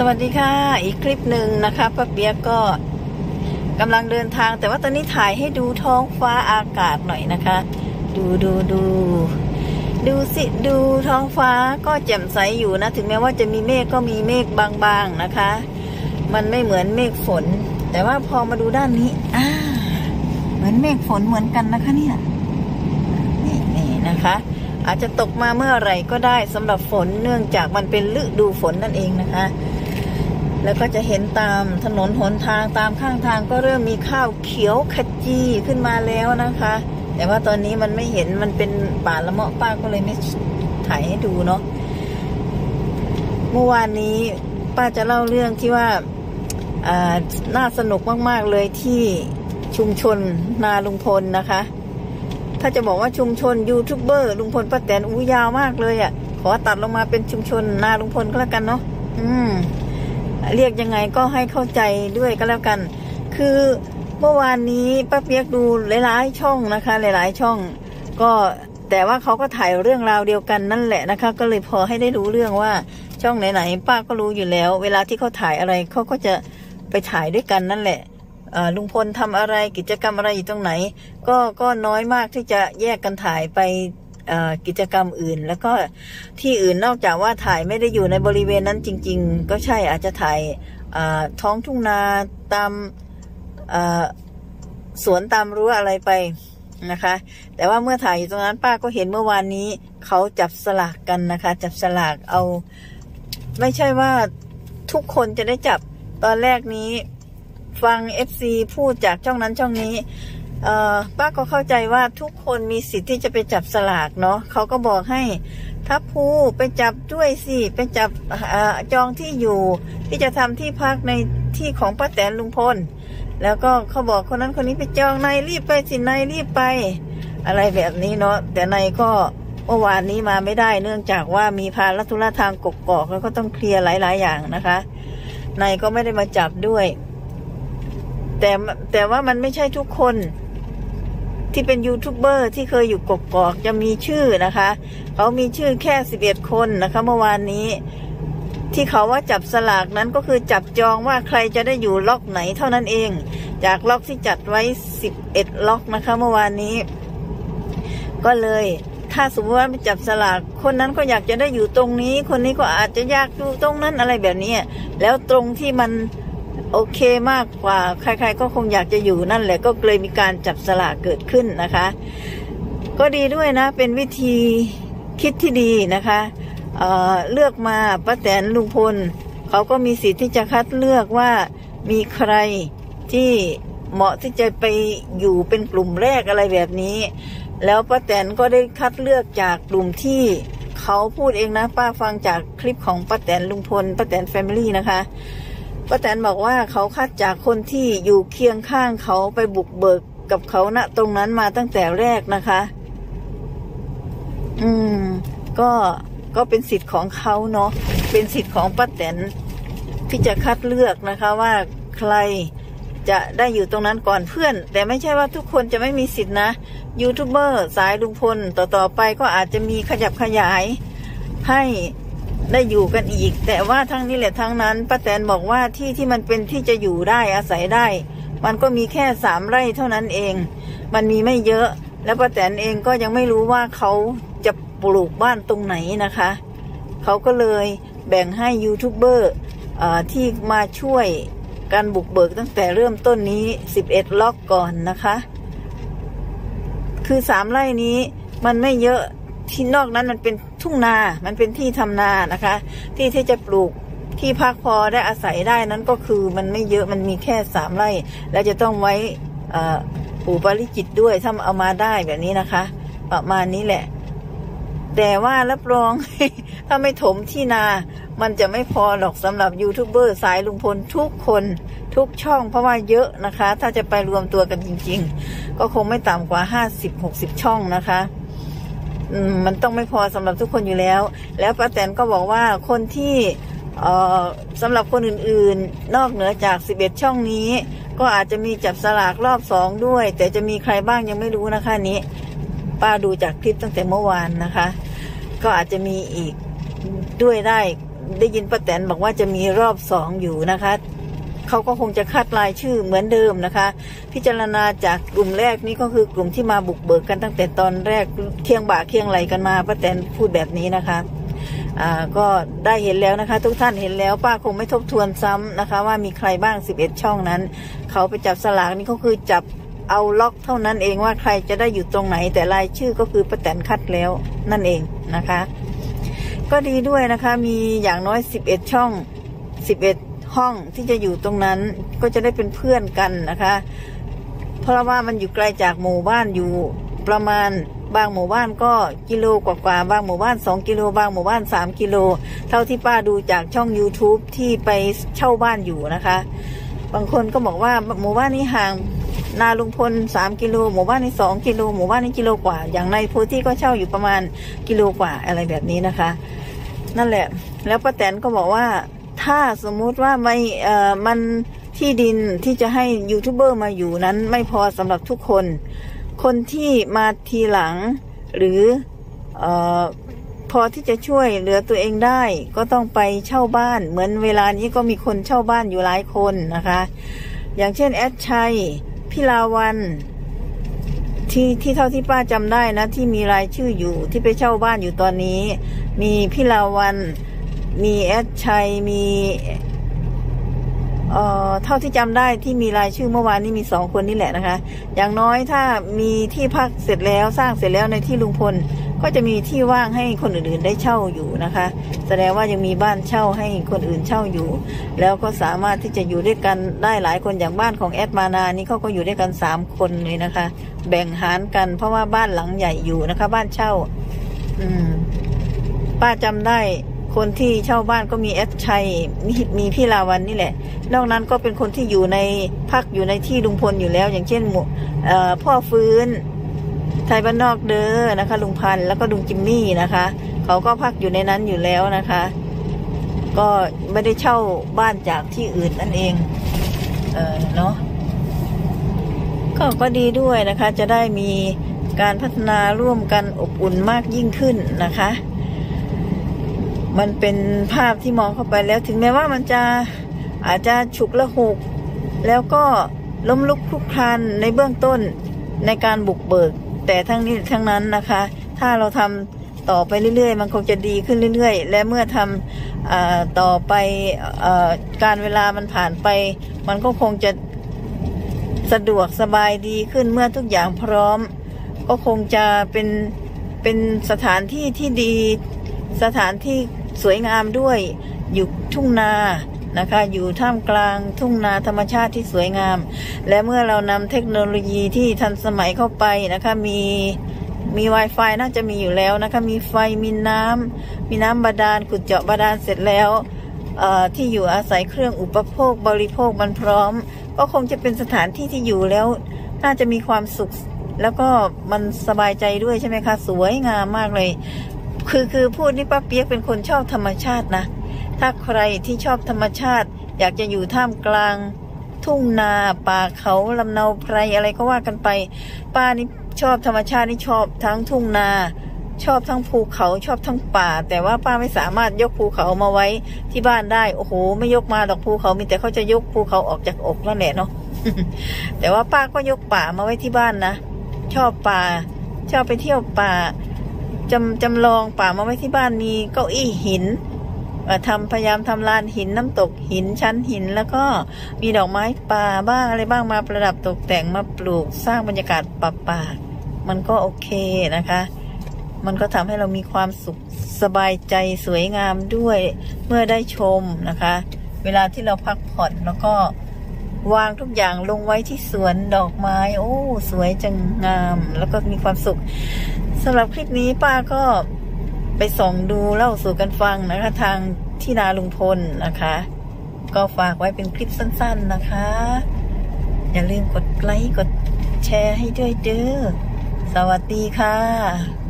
วัสดีค่ะอีกคลิปหนึ่งนะคะป้าเปียกก็กำลังเดินทางแต่ว่าตอนนี้ถ่ายให้ดูท้องฟ้าอากาศหน่อยนะคะดูสิดูท้องฟ้าก็แจ่มใสอยู่นะถึงแม้ว่าจะมีเมฆก็มีเมฆบางๆนะคะมันไม่เหมือนเมฆฝนแต่ว่าพอมาดูด้านนี้เหมือนเมฆฝนเหมือนกันนะคะเนี่ยนี่นะคะอาจจะตกมาเมื่อไหร่ก็ได้สำหรับฝนเนื่องจากมันเป็นฤดูฝนนั่นเองนะคะแล้วก็จะเห็นตามถนนหนทางตามข้างทางก็เริ่มมีข้าวเขียวขจีขึ้นมาแล้วนะคะแต่ว่าตอนนี้มันไม่เห็นมันเป็นป่าละเมาะป้าก็เลยไม่ถ่ายให้ดูเนาะเมื่อวานนี้ป้าจะเล่าเรื่องที่ว่าน่าสนุกมากๆเลยที่ชุมชนนาลุงพลนะคะถ้าจะบอกว่าชุมชนยูทูบเบอร์ลุงพลป้าแตนยาวมากเลยขอตัดลงมาเป็นชุมชนนาลุงพลก็แล้วกันเนาะเรียกยังไงก็ให้เข้าใจด้วยก็แล้วกันคือเมื่อวานนี้ป้าเปียกดูหลายๆช่องนะคะหลายๆช่องก็แต่ว่าเขาก็ถ่ายเรื่องราวเดียวกันนั่นแหละนะคะก็เลยพอให้ได้รู้เรื่องว่าช่องไหนๆป้าก็รู้อยู่แล้วเวลาที่เขาถ่ายอะไรเขาก็จะไปถ่ายด้วยกันนั่นแหละลุงพลทำอะไรกิจกรรมอะไรอยู่ตรงไหนก็น้อยมากที่จะแยกกันถ่ายไปกิจกรรมอื่นแล้วก็ที่อื่นนอกจากว่าถ่ายไม่ได้อยู่ในบริเวณนั้นจริงๆก็ใช่อาจจะถ่ายท้องทุ่งนาตามสวนตามรั้วอะไรไปนะคะแต่ว่าเมื่อถ่ายอยู่ตรงนั้นป้าก็เห็นเมื่อวานนี้เขาจับสลากกันนะคะจับสลากเอาไม่ใช่ว่าทุกคนจะได้จับตอนแรกนี้ฟัง FC พูดจากช่องนั้นช่องนี้ป้าก็เข้าใจว่าทุกคนมีสิทธิ์ที่จะไปจับสลากเนาะเขาก็บอกให้ทัพภูไปจับด้วยสิไปจับจองที่อยู่ที่จะทำที่พักในที่ของป้าแตนลุงพลแล้วก็เขาบอกคนนั้นคนนี้ไปจองนายรีบไปสินายรีบไปอะไรแบบนี้เนาะแต่นายก็เมื่อวานนี้มาไม่ได้เนื่องจากว่ามีภาระธุระทางกกอกแล้วก็ต้องเคลียร์หลายๆอย่างนะคะนายก็ไม่ได้มาจับด้วยแต่ว่ามันไม่ใช่ทุกคนที่เป็นยูทูบเบอร์ที่เคยอยู่กกอกจะมีชื่อนะคะเขามีชื่อแค่11 คนนะคะเมื่อวานนี้ที่เขาว่าจับสลากนั้นก็คือจับจองว่าใครจะได้อยู่ล็อกไหนเท่านั้นเองจากล็อกที่จัดไว้11 ล็อกนะคะเมื่อวานนี้ก็เลยถ้าสมมติว่าไปจับสลากคนนั้นก็อยากจะได้อยู่ตรงนี้คนนี้ก็อาจจะอยากอยู่ตรงนั้นอะไรแบบนี้แล้วตรงที่มันโอเคมากกว่าใครๆก็คงอยากจะอยู่นั่นแหละก็เลยมีการจับสลากเกิดขึ้นนะคะก็ดีด้วยนะเป็นวิธีคิดที่ดีนะคะเลือกมาป้าแตนลุงพลเขาก็มีสิทธิ์ที่จะคัดเลือกว่ามีใครที่เหมาะที่จะไปอยู่เป็นกลุ่มแรกอะไรแบบนี้แล้วป้าแตนก็ได้คัดเลือกจากกลุ่มที่เขาพูดเองนะป้าฟังจากคลิปของป้าแตนลุงพลป้าแตนแฟมิลี่นะคะป้าแตนบอกว่าเขาคัดจากคนที่อยู่เคียงข้างเขาไปบุกเบิกกับเขาณตรงนั้นมาตั้งแต่แรกนะคะก็เป็นสิทธิ์ของเขาเนาะเป็นสิทธิ์ของป้าแตนที่จะคัดเลือกนะคะว่าใครจะได้อยู่ตรงนั้นก่อนเพื่อนแต่ไม่ใช่ว่าทุกคนจะไม่มีสิทธินะยูทูบเบอร์สายลุงพลต่อไปก็อาจจะมีขยับขยายให้ได้อยู่กันอีกแต่ว่าทั้งนี้แหละทั้งนั้นป้าแตนบอกว่าที่มันเป็นที่จะอยู่ได้อาศัยได้มันก็มีแค่3 ไร่เท่านั้นเองมันมีไม่เยอะแล้วป้าแตนเองก็ยังไม่รู้ว่าเขาจะปลูกบ้านตรงไหนนะคะเขาก็เลยแบ่งให้ยูทูบเบอร์ที่มาช่วยการบุกเบิกตั้งแต่เริ่มต้นนี้11 ล็อกก่อนนะคะคือ3 ไร่นี้มันไม่เยอะที่นอกนั้นมันเป็นทุ่งนามันเป็นที่ทำนานะคะที่จะปลูกที่พักพอได้อาศัยได้นั้นก็คือมันไม่เยอะมันมีแค่3 ไร่แล้วจะต้องไว้ปู่ปาริจิตด้วยถ้าเอามาได้แบบนี้นะคะประมาณนี้แหละแต่ว่ารับรอง ถ้าไม่ถมที่นามันจะไม่พอหรอกสำหรับยูทูบเบอร์สายลุงพลทุกคนทุกช่องเพราะว่าเยอะนะคะถ้าจะไปรวมตัวกันจริงๆก็คงไม่ต่ำกว่า50-60 ช่องนะคะมันต้องไม่พอสำหรับทุกคนอยู่แล้วป้าแตนก็บอกว่าคนที่สำหรับคนอื่นๆนอกเหนือจาก11 ช่องนี้ก็อาจจะมีจับสลากรอบ2ด้วยแต่จะมีใครบ้างยังไม่รู้นะคะนี้ป้าดูจากคลิปตั้งแต่เมื่อวานนะคะก็อาจจะมีอีกด้วยได้ได้ยินป้าแตนบอกว่าจะมีรอบ2อยู่นะคะเขาก็คงจะคัดรายชื่อเหมือนเดิมนะคะพิจารณาจากกลุ่มแรกนี้ก็คือกลุ่มที่มาบุกเบิกกันตั้งแต่ตอนแรกเคียงบ่าเคียงไหลกันมาป้าแตนพูดแบบนี้นะคะก็ได้เห็นแล้วนะคะทุกท่านเห็นแล้วป้าคงไม่ทบทวนซ้ำนะคะว่ามีใครบ้าง11ช่องนั้นเขาไปจับสลากนี่เขาคือจับเอาล็อกเท่านั้นเองว่าใครจะได้อยู่ตรงไหนแต่รายชื่อก็คือป้าแตนคัดแล้วนั่นเองนะคะก็ดีด้วยนะคะมีอย่างน้อย11ช่อง11ห้องที่จะอยู่ตรงนั้นก็จะได้เป็นเพื่อนกันนะคะเพราะว่ามันอยู่ไกลจากหมู่บ้านอยู่ประมาณบางหมู่บ้านก็กิโลกว่าบางหมู่บ้าน2กิโลบางหมู่บ้าน3กิโลเท่าที่ป้าดูจากช่อง YouTube ที่ไปเช่าบ้านอยู่นะคะบางคนก็บอกว่าหมู่บ้านนี้ห่างนาลุงพล3กิโลหมู่บ้านนี้2กิโลหมู่บ้านนี้กิโลกว่าอย่างในโพธิก็เช่าอยู่ประมาณกิโลกว่าอะไรแบบนี้นะคะนั่นแหละแล้วป้าแตนก็บอกว่าถ้าสมมุติว่ามันที่ดินที่จะให้ยูทูบเบอร์มาอยู่นั้นไม่พอสำหรับทุกคนคนที่มาทีหลังหรือพอที่จะช่วยเหลือตัวเองได้ก็ต้องไปเช่าบ้านเหมือนเวลานี้ก็มีคนเช่าบ้านอยู่หลายคนนะคะอย่างเช่นแอดชัยพิลาวันที่เท่าที่ป้าจำได้นะที่มีรายชื่ออยู่ที่ไปเช่าบ้านอยู่ตอนนี้มีพิลาวันมีแอดชัยมีเท่าที่จำได้ที่มีรายชื่อเมื่อวานนี้มี2คนนี่แหละนะคะอย่างน้อยถ้ามีที่พักเสร็จแล้วสร้างเสร็จแล้วในที่ลุงพลก็จะมีที่ว่างให้คนอื่นๆได้เช่าอยู่นะคะแสดงว่ายังมีบ้านเช่าให้คนอื่นเช่าอยู่แล้วก็สามารถที่จะอยู่ด้วยกันได้หลายคนอย่างบ้านของแอดมานานี่เขาก็อยู่ด้วยกัน3คนเลยนะคะแบ่งหารกันเพราะว่าบ้านหลังใหญ่อยู่นะคะบ้านเช่าป้าจำได้คนที่เช่าบ้านก็มีแอดชัยมีพี่ลาวันนี่แหละนอกนั้นก็เป็นคนที่อยู่ในพักอยู่ในที่ลุงพลอยู่แล้วอย่างเช่นพ่อฟื้นไทยบ้านนอกเด้อนะคะลุงพันธ์แล้วก็ลุงจิมมี่นะคะเขาก็พักอยู่ในนั้นอยู่แล้วนะคะก็ไม่ได้เช่าบ้านจากที่อื่นนั่นเองเนาะก็ดีด้วยนะคะจะได้มีการพัฒนาร่วมกันอบอุ่นมากยิ่งขึ้นนะคะมันเป็นภาพที่มองเข้าไปแล้วถึงแม้ว่ามันจะอาจจะฉุกละหุกแล้วก็ล้มลุกคลุกคลานในเบื้องต้นในการบุกเบิกแต่ทั้งนี้ทั้งนั้นนะคะถ้าเราทำต่อไปเรื่อยๆมันคงจะดีขึ้นเรื่อยๆและเมื่อทำต่อไปการเวลามันผ่านไปมันก็คงจะสะดวกสบายดีขึ้นเมื่อทุกอย่างพร้อมก็คงจะเป็นสถานที่ที่ดีสถานที่สวยงามด้วยอยู่ทุ่งนานะคะอยู่ท่ามกลางทุ่งนาธรรมชาติที่สวยงามและเมื่อเรานำเทคโนโลยีที่ทันสมัยเข้าไปนะคะมี Wi-Fi น่าจะมีอยู่แล้วนะคะมีไฟมีน้ำบาดาลขุดเจาะบาดาลเสร็จแล้วที่อยู่อาศัยเครื่องอุปโภคบริโภคมันพร้อมก็คงจะเป็นสถานที่ที่อยู่แล้วน่าจะมีความสุขแล้วก็มันสบายใจด้วยใช่ไหมคะสวยงามมากเลยคือพูดนี่ป้าเปี๊ยกเป็นคนชอบธรรมชาตินะถ้าใครที่ชอบธรรมชาติอยากจะอยู่ท่ามกลางทุ่งนาป่าเขาลำเนาไพรอะไรก็ว่ากันไปป้านี่ชอบธรรมชาตินี่ชอบทั้งทุ่งนาชอบทั้งภูเขาชอบทั้งป่าแต่ว่าป้าไม่สามารถยกภูเขามาไว้ที่บ้านได้โอ้โหไม่ยกมาดอกภูเขามีแต่เขาจะยกภูเขาออกจากอกนั่นแหละเนาะ แต่ว่าป้าก็ยกป่ามาไว้ที่บ้านนะชอบป่าชอบไปเที่ยวป่าจำลองป่ามาไว้ที่บ้านมีเก้าอี้หินพยายามทำลานหินน้ำตกหินชั้นหินแล้วก็มีดอกไม้ป่าบ้างอะไรบ้างมาประดับตกแต่งมาปลูกสร้างบรรยากาศป่ามันก็โอเคนะคะมันก็ทำให้เรามีความสุขสบายใจสวยงามด้วยเมื่อได้ชมนะคะเวลาที่เราพักผ่อนแล้วก็วางทุกอย่างลงไว้ที่สวนดอกไม้โอ้สวยจังงามแล้วก็มีความสุขสำหรับคลิปนี้ป้าก็ไปส่องดูเล่าสู่กันฟังนะคะทางที่นาลุงพลนะคะก็ฝากไว้เป็นคลิปสั้นๆนะคะอย่าลืมกดไลค์กดแชร์ให้ด้วยเด้อสวัสดีค่ะ